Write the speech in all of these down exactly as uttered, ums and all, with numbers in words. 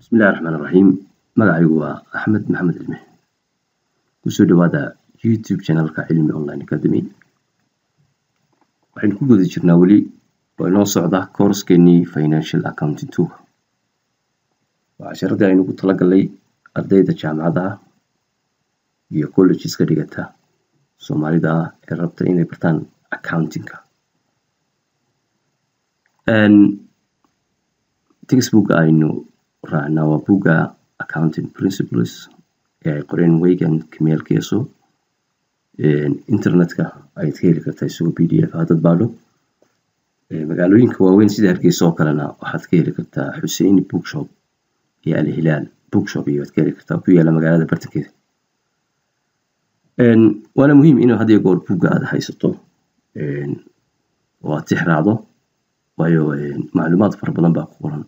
بسم الله الرحمن الرحيم. magacaygu waa Axmed Maxamed Cilmi. Kusoo dhawaada YouTube channelka Cilmi Online Academy. Waxaan ku guda jirnaa wali oo inoo socda course-keennii Financial Accounting two. Waa casharada aynu ku talagalay ardayda jaamacadaha iyo colleges-ka dhigata Soomaalida ee rabta inay bartaan accounting-ka. And textbook aynu raacnaa waa buugga Accounting Principles ee qoreen Waygan Kemel Keso. internetka ayaad ka heli kartaa isagoo P D F hadad baadho. magaalooyinka waaweyn sida Hargeysa oo kalena waxaad ka heli kartaa Hussein Bookshop iyo Al Hilal Bookshop iyo waad ka heli kartaa ku yaala magaalada bartankeeda. waana muhiim inuu had iyo goor buugga aad haysato oo aad tixraacdo waayo macluumaad fara badan baa ku qoran.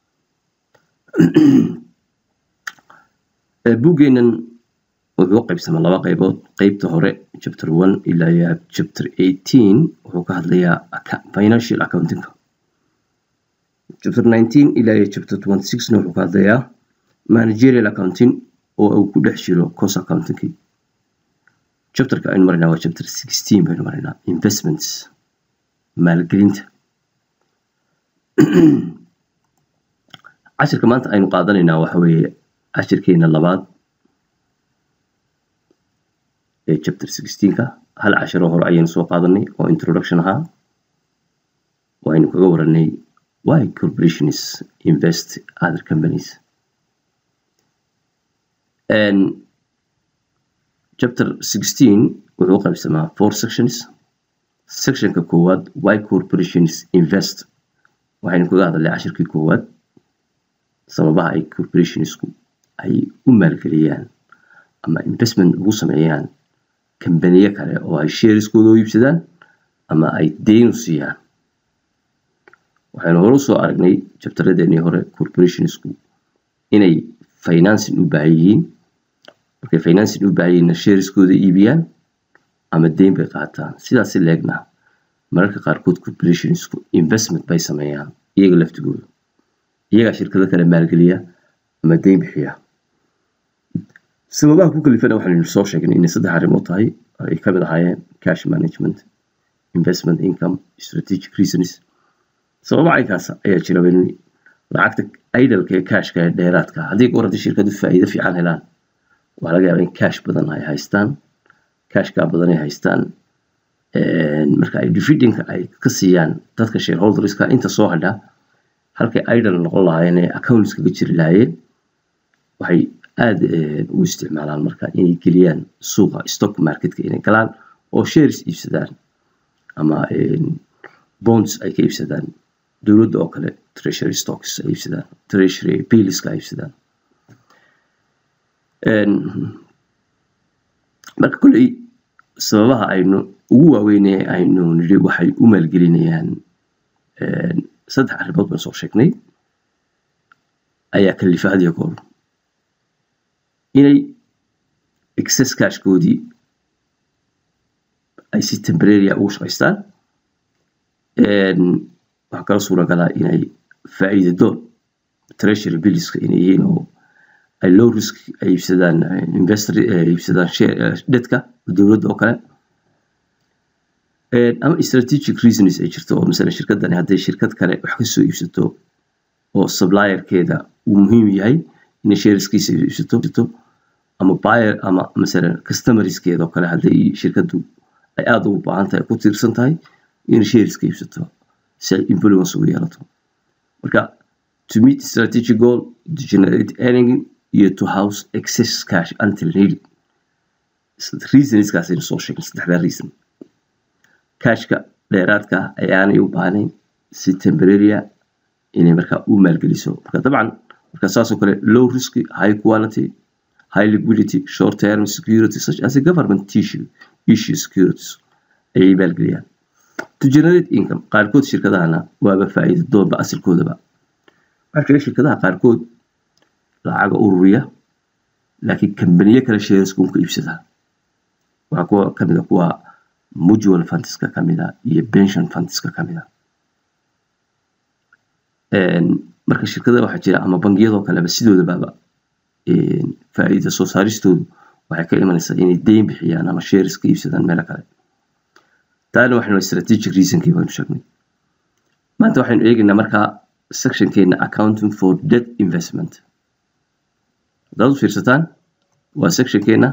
buuggeenan wuxuu qaybsamaa laba qaybood. qaybta hore chapter one ilaa chapter eighteen wuxuu ka hadlayaa financial accounting. chapter nineteen ilaa chapter twenty-six wuxuu ka hadlayaa managerial accounting oo uu ku dhex jiro cost accounting. chapterka aynu marinaa waa chapter sixteen baynu marinaa investments maalgelinta. cashirka maanta aynu qaadanaynaa waxa weeye cashirkeena labaad ee chapter sixteen ka. hal cashir oo hore ayaynu soo qaadanay oo introduction ahaa oo aynu kaga waranay why corporations invest other companies. and chapter sixteen wuxuu qaybsamaa four sections. sectionka koowaad why corporations invest waxaynu kaga hadalnay cashirkii koowaad sababaha ay corporationsku ay u maalgeliyaan ama investment ugu sameeyaan kambaniyo kale oo ay shareskooda u iibsadaan ama ay deyn u siiyaan. waxaynu hore soo aragnay chapteradeennii hore corporationsku inay financing u baahan yihiin. markay financing u baahan yihiinna shareskooda iibiyaan ama deyn bay qaataan. sidaas si leegna mararka qaarkood corporationsku investment bay sameeyaan iyaga laftigooda, iyagaa shirkado kale maalgeliya ama deyn bixiya. sababaha ku kalifana waxaanu soo sheegnay inay saddex arrimood tahay ay ka mid ahaayeen cash management, investment income, strategic reasons. sababaha aykaas ayaa jira in lacagta idle-ka ee cashka ee dheeraadka haddii goor haddii shirkadu faa'iido fiican helaan waxaa laga yaabaa in cash badan ay haystaan. cashka badan ay haystaan marka ay dividend-ka ay ka siiyaan dadka shareholderska inta soo hadha halkay idle noqon lahaayeen ee accounts kaga jiri lahaayeen waxay aad u isticmaalaan marka inay geliyaan suuqa stock marketka inay galaan oo shares iibsadaan ama bonds ay ka iibsadaan. dowladda oo kale treasury stocks ay iibsadaan, treasury bills ka iibsadaan. marka kulli sababaha aynu ugu waaweyn ee aynu nidhi waxay u maalgelinayaan saddex arrimood baan soo sheegnay ayaa kalifa had iyo goor inay excess cashkoodii ay si temporary ugu shaqaystaan. waxaa kala suuragalaa inay faa'iido doon treasury billska inay yihiin oo ay low risk ay iibsadaan investor ay iibsadaan dadka dowladda oo kale. ama strategic reasons ay jirto oo mesela shirkadani hadday shirkad kale wax ka soo iibsato oo supplierkeeda uu muhiim yahay inay shareskiisa iibsato ama buyer ama mesela customerskeeda oo kale hadday shirkadu ay aad ugu baahan tahay ku tiirsan tahay inay shareska iibsato si ay influence ugu yeelato. marka to meet strategic goal, to generate earning iyo to house excess cash until needed. reasonskaas aynu soo sheegnay saddexda reason. cashka dheeraadka ayaanay u baahnayn si temporary inay markaa u maalgeliso. marka dabcan marka saasoo kale low risk, high quality, high liquidity, short term security such as a government issue issue securities ayay maalgeliyaan. to generate income qaarkood shirkadahana waaba faa'iido doonba asalkoodaba. marka shirkadaha qaarkood lacaga ururiya laakiin kambaniyo kale shareska ku iibsadaan. waxaa kuwa ka mid ah kuwa mutual funds ka kamid ah iyo pension funds ka kamid ah. marka shirkada waxa jira ama bangiyada kale ba sidooda baaba een faa'iido soo saaristoodu waxay ka imanaysaa inay deyn bixiyaan ama shares ka iibsadaan meel kale taana waxaynu strategic reason kii baan sheegnay maanta waxaynu eegaynaa marka section keena accounting for debt investment dad fiirsataan waa section keena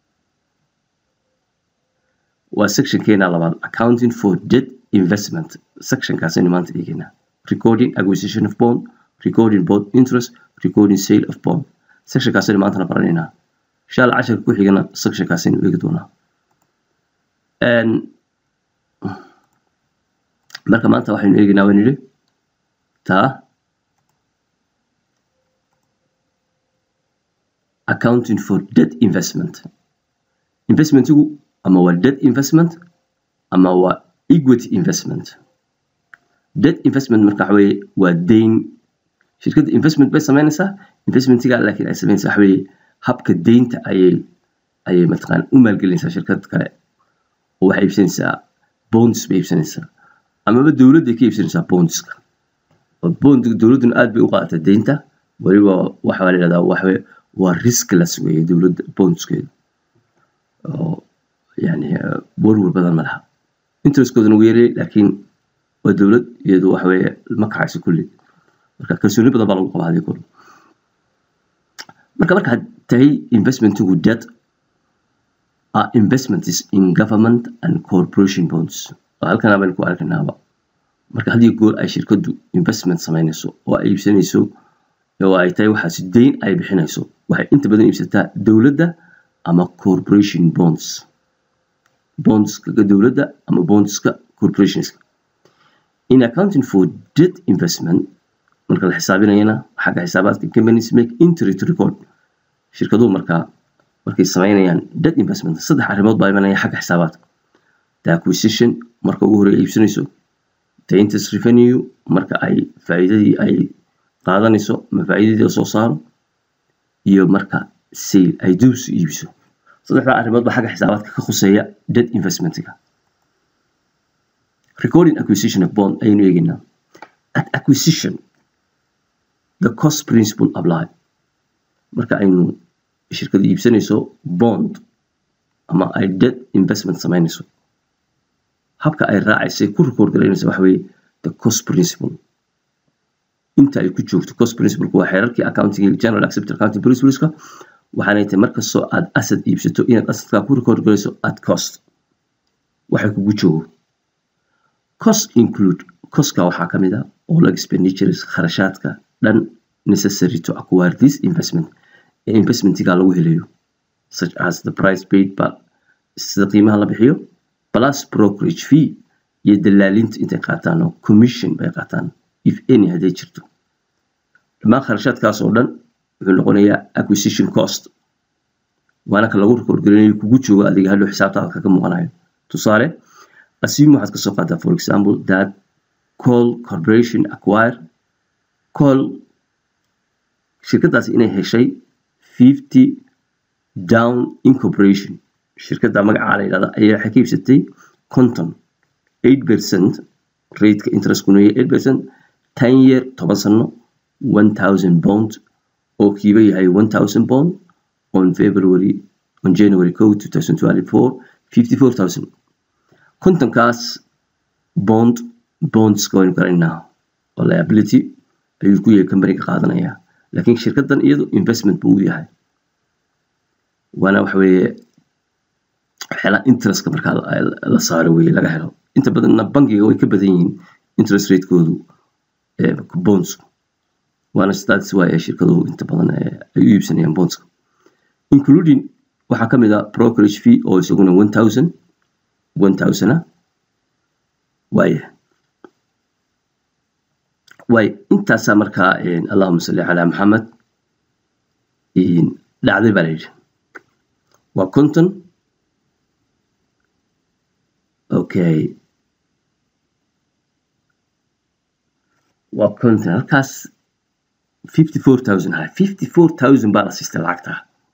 waa section keena labaad accounting for debt investment section kaasaynu maanta eegaynaa recording acquisition of bond recording both interest recording sale of bond section kaasaynu maanta baranaynaa insha Allah casharka ku xigana section kaasaynu eegi doonaa and marka maanta waxaynu eegaynaa waan yiri ta accounting for debt investment investmentigu ama waa debt investment ama waa equity investment debt investment marka waxa weeye waa deyn shirkadda investment bay sameynaysaa investmentiga laakiin ay sameynaysaa waxa weeye habka deynta ayay ayay mataqaan u maalgelinaysaa shirkad kale oo waxay iibsanaysaa bonds bay iibsanaysaa ama dawladda ka iibsanaysaa bondska oo bond dawladdu aad bay u qaadataa deynta waliba waxa la yiraahdaa waxa waa riskless way dawladda bondskeedu oo yani warwar badan ma laha interestkooduna wuu yaray laakiin waa dawlad iyadu waxa weeye ma kacayso kulli marka kalsooni badan baa lagu qabaa hadii kulli marka marka tahay investmentigu debt are investments in government and corporation bonds halkan aan ku arkaynaa marka hadii goor ay shirkadu investment sameynayso oo ay iibsanayso oo ay tahay waxa si deyn ay bixinayso waxay inta badan iibsataa dawladda ama corporation bonds bonds ka dawladda ama bonds ka corporations in accounting for debt investment marka la xisaabinayna xagga xisaabaadka companies make entry to record shirkadu marka markay sameynayaan debt investment saddex arrimood baa imanaya xagga xisaabaadka the acquisition marka ugu horeeyay iibsanayso the interest revenue marka ay faa'iidadii ay qaadanayso ma faa'iidadii soo saaro iyo marka sale ay dubs iibso saddexda arrimood baa xagga xisaabaadka ka khuseeya debt investmentiga recording acquisition of bond aynu eegaynaa at acquisition the cost principle apply marka aynu shirkadu iibsanayso bond ama ay debt investment sameynayso habka ay raacayso ku record gareynayso waxa weeye the cost principle inta ay ku joogto cost principle waa xeerarkii accounting general accepted accounting principles ka waxaanay tahay marka soo aad asset iibsato inaad assetka ku record gareyso at cost waxa kugu joogo cost include cost ka waxa kamid ah all expenditures kharashaadka dhan necessary to acquire this investment investmentiga lagu helayo such as the price paid but sida qiimaha la bixiyo plus brokerage fee iyo dalaalinta inta qaataan oo commission bay qaataan if any haday jirto dhammaan kharashaadkaas oo dhan wuxuu noqonayaa acquisition cost waana ka lagu record gareynayo kugu joogo adiga hal xisaabtaada kaga muuqanayo tusaale assume waxaad ka soo qaadaa for example that call corporation acquire call shirkadaas inay heshay fifty down incorporation shirkada magaca la yiraahdo ayaa waxay ka iibsatay konton eight percent rate ka interest kuna yahay eight percent ten year toban sano one thousand pound oo kiiba yahay one thousand pound on February on January twenty twenty-four fifty-four thousand konton kaas bond bonds going now oo liability ayuu ku yahay company-ga qaadanaya laakiin shirkadan iyadu investment buu yahay wana waxa weeye xala interest ka marka la saaro way laga helo inta badan bangiga way ka badan yihiin interest rate koodu ee bonds wana stats way shirkadu inta badan ay iibsanayaan bonds including waxa kamid ah brokerage fee oo isaguna one thousand one thousand way way intaas marka in Allahumma salli ala Muhammad in dhacday balay wa konton okay wa konton halkaas fifty-four thousand ha fifty-four thousand baa la siistay lacagta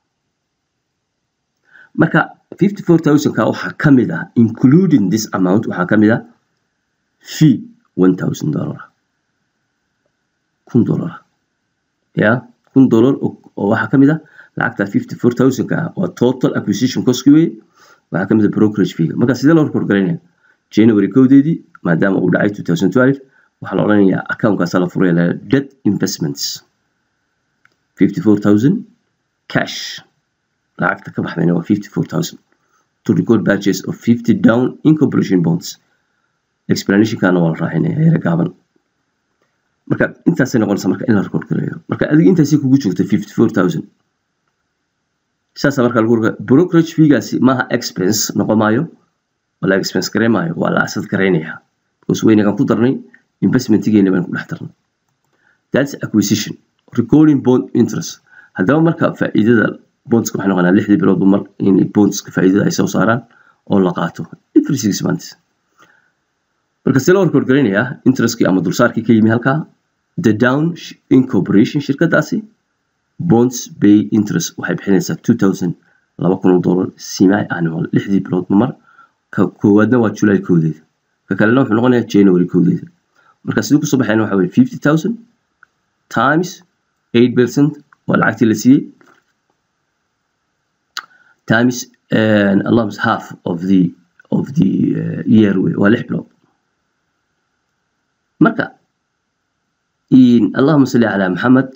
marka fifty-four thousand ka waxa kamid ah including this amount waxa kamid ah fee one thousand dollars kun dollar ya kun dollar oo waxa kamid ah lacagta fifty-four thousand ka oo total acquisition cost way waxa kamid ah brokerage fee marka sidee loo record gareynaa January kowdeedii maadaama uu dhacay twenty twelve waxa la oranayaa account ka sala furay debt investments fifty-four thousand cash lacagta ka baxdayna waa fifty-four thousand to record purchase of fifty down incorporation bonds explanation kana waa raaxinaya heer gaaban marka intaas ay noqonaysaa marka in la record gareeyo marka adiga intaas ay kugu joogto fifty-four thousand saasa marka lagu brokerage fee gaasi maaha expense noqomayo wala expense gareemayo wala asad gareynaya because weynagan ku darnay investment-geena baan ku dhex darnay that's acquisition recording bond interest hadaba marka faa'iidada bonds waxay noqonaa lixdii bilood mar in bonds ka faa'iidada ay soo saaraan oo la qaato every six months marka si loo record gareynaya interest-kii ama dulsaarkii ka yimi halka the down incorporation shirkadaasi bonds pay interest waxay bixinaysaa two thousand two thousand dollar semi annual lixdii bilood mar ka koowaadna waa July kowdeeda ka kalena wuxuu noqonayaa January kowdeeda marka sidoo ku soo baxayna waxa weeye fifty thousand times eight percent waa lacagtii la siiyay times and almost half of the of the uh, year waa lix bilood marka in Allahumma salli ala Muhammad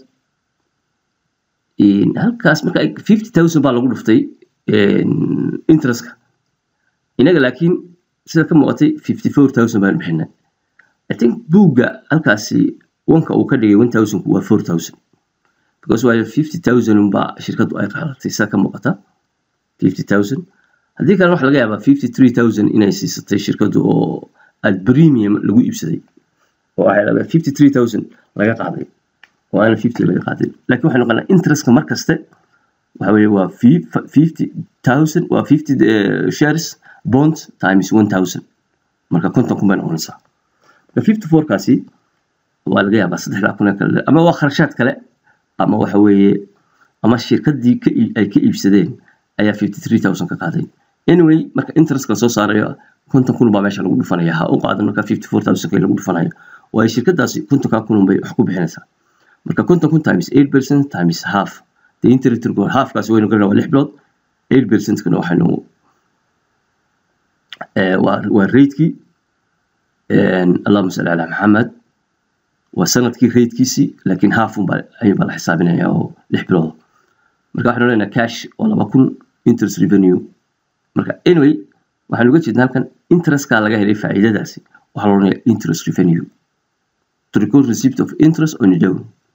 in halkaas marka fifty thousand baa lagu dhuftay interest-ka inaga laakiin sida ka muuqatay fifty-four thousand baan bixinay I think buuga halkaasi wanka uu ka dhigay one thousand waa four thousand because waa fifty thousand baa shirkadu ay qaadatay sida ka muuqata fifty thousand hadii kale wax laga yaabaa fifty-three thousand inay siisatay shirkadu oo al premium lagu iibsaday oo ay laga fifty-three thousand laga qaaday oo aan fifty laga qaaday laakiin waxa noqonaa interest-ka markaste waxa weeye waa fifty thousand waa fifty shares bonds times one thousand marka konton kun baa noqonaysaa fifty-four kaasi waa laga yaabaa saddex kun kale ama waa kharashaad kale ama waxa weeye ama shirkadii ka ay ka iibsadeen ayaa fifty-three thousand ka qaaday anyway marka interest-ka soo saarayo konton kun baa meesha lagu dhufanayaa ha u qaadan marka fifty-four thousand ka lagu dhufanayo waa shirkadaasi konton kun bay wax ku bixinaysaa marka konton kun times eight percent times half the interest rate half kaasi waynu garanaa waa lix bilood eight percent kana waxaynu ee waa waa rate-kii een Allahumma salli ala Muhammad wa sanadkii rate-kiisi laakiin half un baa ay baa la xisaabinaya oo lix bilood marka waxaanu leenahay cash oo laba kun interest revenue marka anyway waxaanu uga jeednaa halkan interest-ka laga helay faa'iidadaasi waxa la oranayaa interest revenue to record receipt of interest on down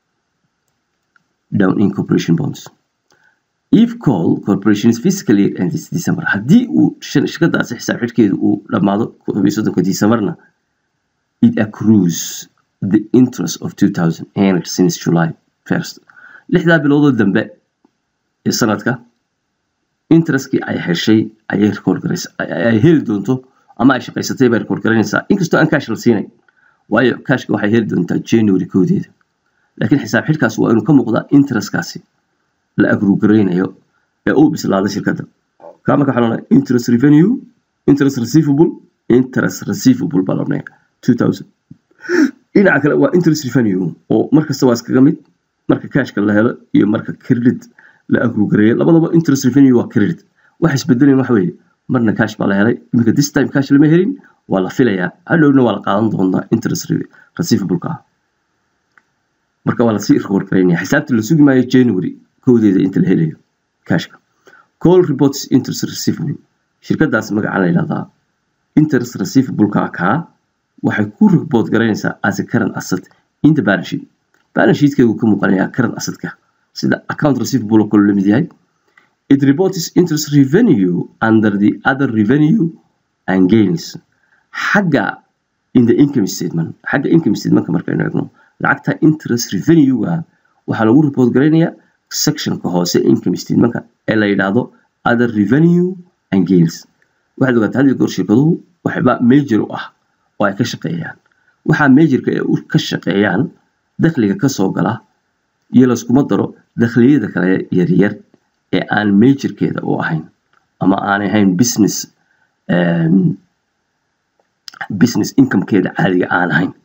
down in corporation bonds if call corporation is fiscally and this December hadii uu shirkadaasi xisaab xidhkeedu uu dhamaado soddonka December-na it accrues the interest of two thousand earned since July first lixda bilood dambe ee sanadka interest-kii ay heshay ay record gareysay ay heli doonto ama ay shaqaysatay bay record gareynaysaa inkastoo aan cash la siinay waayo cash-ka waxay heli doontaa January kowdeeda laakiin xisaab xidhkaas waa inuu ka muuqdaa interest-kaasi la agree gareynayo ee uu bislaada shirkadda kama ka xalana interest revenue interest receivable interest receivable baa loo leeyahay two thousand ina kale waa interest revenue oo markasta waa iskaga mid marka cash-ka la helo iyo marka credit la agree gareeyo labadaba interest revenue waa credit wax isbedelayna wax weeye marna cash baa la helay imika this time cash lama helin waa la filayaa hadhowna waa la qaadan doonaa interest receivable-ka marka waa la sii record gareynaya xisaabta la sugi maayo January kowdeeda inta la helayo cash-ka call reports interest receivable shirkadaas magaca la yiraahdaa interest receivable-ka ka waxay ku report gareynaysaa as a current asset in the balance sheet balance sheet-keedu ka muuqanaya current asset-ka sida account receivable oo kale la mid yahay it reports interest revenue under the other revenue and gains xagga in the income statement xagga income statement marka aynu eegno lacagta interest revenue-ga waxa lagu report gareynayaa section-ka hoose income statement-ka ee la yiraahdo other revenue and gains waxa ogaatay hadii goor shirkaduhu waxba major u ah oo ay ka shaqeeyaan waxa major-ka ee u ka shaqeeyaan dakhliga ka soo gala iyo la isku daro dakhliyada kale yar yar ee aan major-keeda u ahayn ama aan ahayn business um, business income-keeda caadiga aan ahayn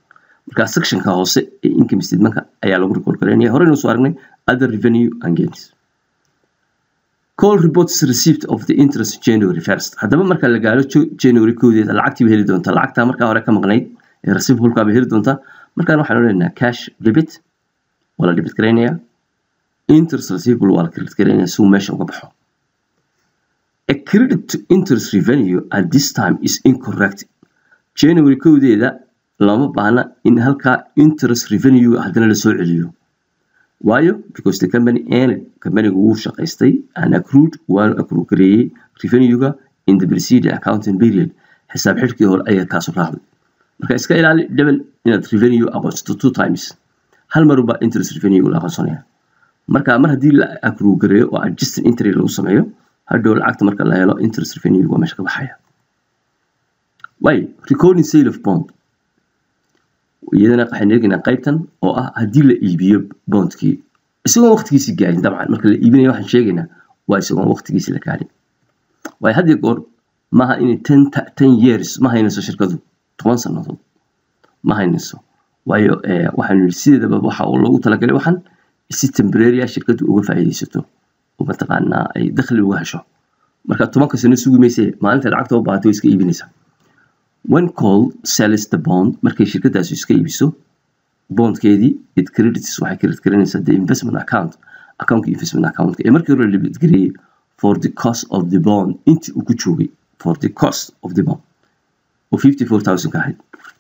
marka section ka hoose ee income statement ka ayaa lagu record gareynaya horeyna soo aragnay other revenue and gains call reports received of the interest January first hadaba marka la gaaro January koodeeda lacagtii bay heli doontaa lacagta marka hore ka maqnayd ee receivable ka bay heli doontaa marka waxaan leenahay cash debit wala debit gareynaya interest receivable wala credit gareynaya soo meesha uga baxo a credit to interest revenue at this time is incorrect January koodeeda lama baahna in halka interest revenue hadana la soo celiyo why because the company and company wuu shaqaystay and accrued one accrue gareeyay revenue-ga in the preceding accounting period xisaab xidhkii hore ayaa ka soo raacday marka iska ilaali double inaad revenue aqoonsato two times hal mar ba interest revenue la aqoonsanaya marka mar hadii la accrue gareeyo oo adjusted entry lagu sameeyo hadhow lacagta marka la helo interest revenue waa meesha ka baxaya why recording sale of bond iyadana waxaan eegnaa qaybtan oo ah hadii la iibiyo bondkii isagoo waqtigiisa gaarin dabcan marka la iibinayo waxaan sheegaynaa waa isagoo waqtigiisa la gaarin way hadii goor maaha in ten years ma haynayso shirkadu toban sanadood ma haynayso waayo waxaan sideedaba waxa uu loogu talagalay waxaan si temporary shirkadu uga faa'iideysato oo mataqaanaa ay dakhli uga hesho marka tobanka sano sugimaysa maalinta lacagta u baahato iska iibinaysa when call sells the bond markay shirkadaasi iska iibiso bondkeedii it credits waxay credit gareynaysaa the investment account account investment account ee markii hore la debit gareeyay for the cost of the bond intii uu ku joogay for the cost of the bond of fifty-four thousand ka ahayd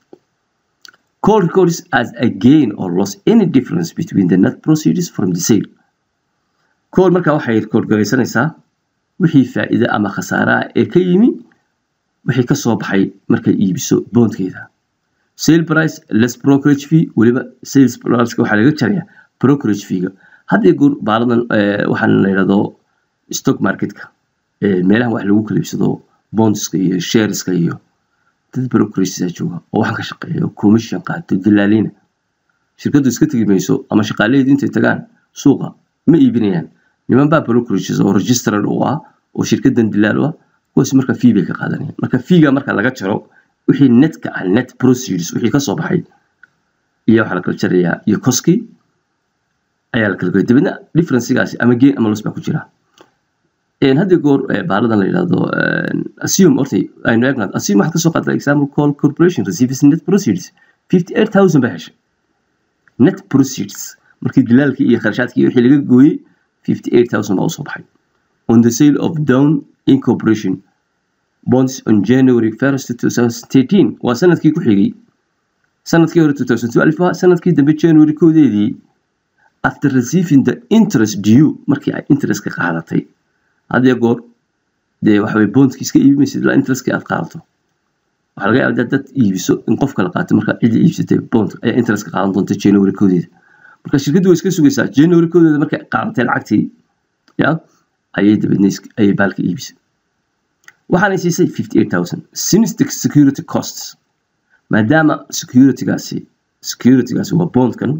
call records as a gain or loss any difference between the net proceeds from the sale call marka waxay record gareysanaysaa wixii faa'iido ama khasaare ee ka yimi wixii ka soo baxay markay iibiso bondkeeda sale price less brokerage fee waliba sales price waxa laga jarayaa brokerage fee-ga hadii goor baaladan waxaan la yiraahdo stock market-ka ee meelaha wax lagu kala iibsado bonds-ka iyo shares-ka iyo dad brokerage jooga oo waxaan ka shaqeeyo commission qaato dilaalina shirkadu iska tagmayso ama shaqaaleed intay tagaan suuqa ma iibinayaan niman baa brokerage oo registered u ah oo shirkadan dilaal ah kuwaas marka fee bay ka qaadanayaan marka fee-ga marka laga jaro wixii net-ka ah net proceeds wixii ka soo baxay iyo waxa la kala jarayaa iyo cost-ki ayaa la kala dibna difference-gaasi ama gain ama loss ba ku jira een hadii goor baaladan la yiraahdo assume ortay aynu eegna assume waxa ka soo qaatay example call corporation receives net proceeds fifty-eight thousand baa heshay net proceeds markii dilaalkii iyo kharashaadkii wixii laga gooyay fifty-eight thousand baa soo baxay on the sale of down incorporation bonds on January first twenty thirteen waa sanadkii ku xigay sanadkii hore twenty twelve sanadkii dambe January koodeedii after receiving the interest due markii ay interest ka qaadatay hadii goor de waxa way bondki iska iibinaysid la interest-ka aad qaadato waxa laga yaabaa dad iibiso in qof kala qaato marka cid iibsatay bond ay interest ka qaadan doonto January koodeeda marka shirkadu way iska sugaysaa January koodeeda marka qaadatay lacagtii ya ayay dibadneys ay baalka iibisay waxaan ay siisay fifty-eight thousand since the security costs maadaama security-gaasi security-gaasi waa bondkan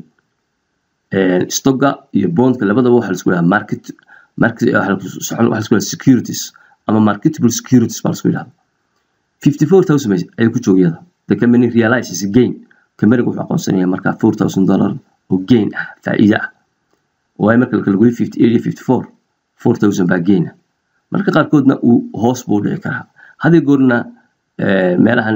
ee stock-ga iyo bondka labadaba waxa la isku yiraahdaa market market waxa la isku yiraahdaa securities ama marketable securities baa la isku yiraahdaa fifty-four thousand ay ku joogayada the company realizes gain company wuxuu aqoonsanayaa marka four thousand dollars oo gain ah faa'iido ah oo ay marka la kala gooyo fifty-eight iyo fifty-four four thousand baa gain marka qaar koodna uu hoos buu dhici karaa hadii goorna meelahan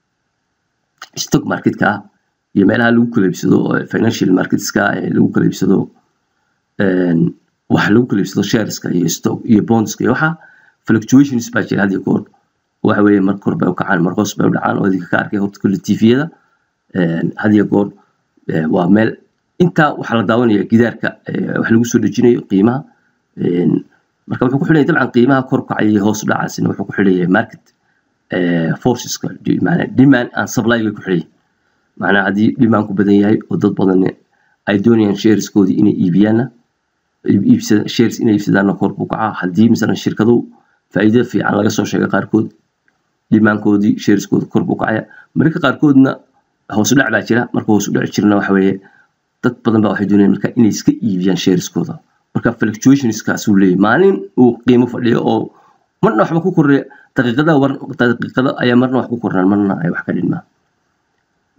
stock market-ka iyo meelaha lagu kala iibsado financial markets-ka ee lagu kala iibsado een waxa lagu kala iibsado shares-ka iyo stock iyo bonds-ka iyo waxa fluctuations baa jira hadii goor waxa weeye mar kor bay u kacaan mar hoos bay u dhacaan oo idinka ka arkay horta kulli T V-yada een hadii goor waa meel inta waxa la daawanayaa gidaarka wax lagu soo dejinayo qiimaha een marka wuxuu ku xidhay dabcan qiimaha kor kacay iyo hoos u dhacaasina wuxuu ku xidhay market ee forces-ka macna demand and supply ku xidhay macna hadii demand ku badan yahay oo dad badan ay doonayaan shares-koodii inay iibiyaan iibsada shares inay iibsadaan kor u kaca hadii misalan shirkadu faa'iido fiican laga soo sheegay qaar kood demand-koodii shares-kooda kor u kacaya marka qaar koodna hoos u dhac baa jira marka hoos u dhac jirna waxa weeye dad badan baa waxay doonayaan marka inay iska iibiyaan shares-kooda marka fluctuations-kaas uu leeyahay maalin uu qiimo fadhiyo oo marna waxba ku koreeyo daqiiqada war daqiiqada ayaa marna wax ku kornaan marna ay wax ka dhigmaan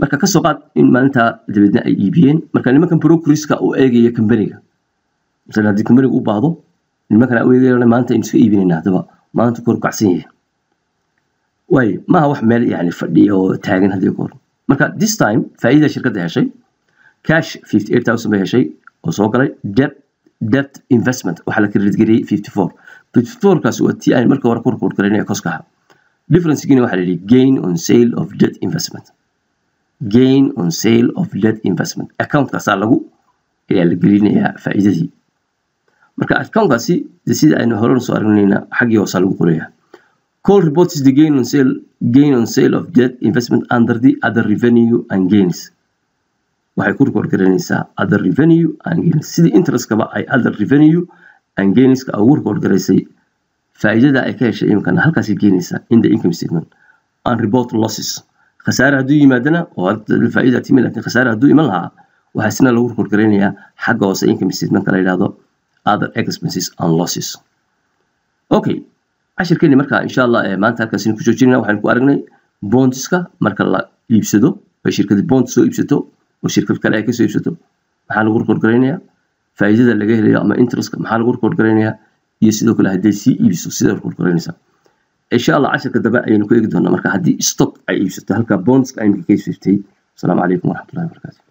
marka ka soo qaad in maalinta dibadna ay iibiyeen marka nimankan brokerska oo eegaya company-ga مثلا هذه كمباني u baahdo nimankan ay weeyaan maanta in iska iibinayna hadaba maanta kor kacsan yahay way ma wax meel yaani fadhiyo taagan hadii kor marka this time faa'iida shirkadda heshay cash fifty-eight thousand bay heshay oo soo galay debt debt investment waxa la credit gariyay fifty-four fifty-four kaas waa tii ay marka hore kor kor gareynay koskaha difference gina waxa la yiri gain on sale of debt investment gain on sale of debt investment account kaas lagu ayaa la gelinayaa faa'iidadii marka account-kaasi sida aynu hore soo aragnayna xaqii oo lagu qorayaa call reports the gain on sale gain on sale of debt investment under the other revenue and gains waxay ku record garanaysaa other revenue and gains sida interest kaba ay other revenue and gains ka ugu record garaysay faa'iidada ay ka heshay imkan halkaas ay geenaysaa in the income statement and report losses khasaare haduu yimaadana oo faa'iida timid laakiin khasaare haduu iman lahaa waxa sina lagu record garanayaa xagga hoose income statement kala yiraahdo other expenses and losses okay ashirkeeni marka insha Allah maanta halkaas ku joojinayna waxaan ku aragnay bondska marka la iibsado oo shirkadda bond soo iibsato oo shirkad kale ay ka soo iibsato maxaa lagu record garanayaa faa'iidada laga helayo ama interest maxaa lagu record garanayaa iyo sidoo kale hadii si iibso sida record garanaysa insha Allah ashirka daba ayaynu ku eegi doonaa marka hadii stock ay iibsato halka bondska ay ka iibsatay assalamu alaykum wa rahmatullahi wa barakatuh